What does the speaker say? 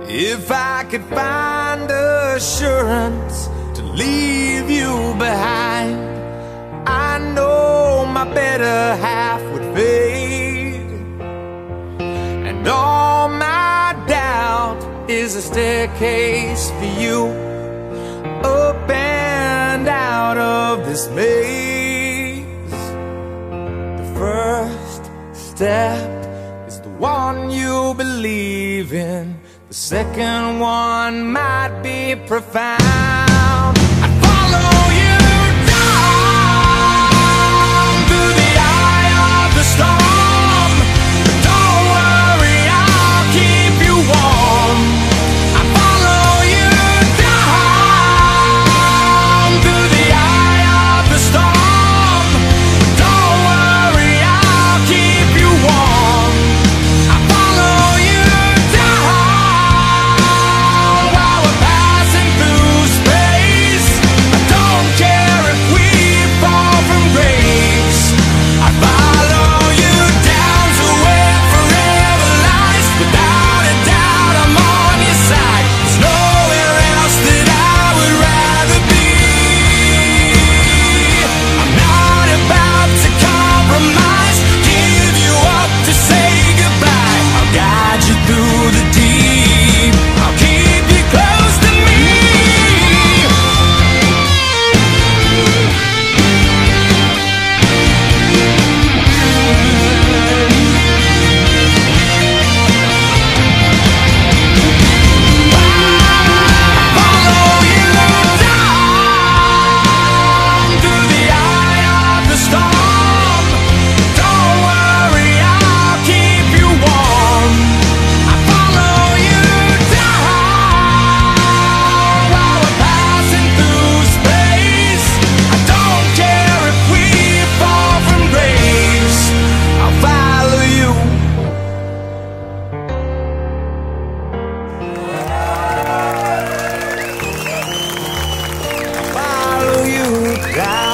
If I could find assurance to leave you behind, I know my better half would fade, and all my doubt is a staircase for you, up and out of this maze. The first step is the one you believe in. The second one might be profound. I'd follow you down through the eye of the storm. Don't worry, I'll keep you warm. I'd follow you down through the eye of the storm. Don't worry, I'll keep you warm. I'd follow you down.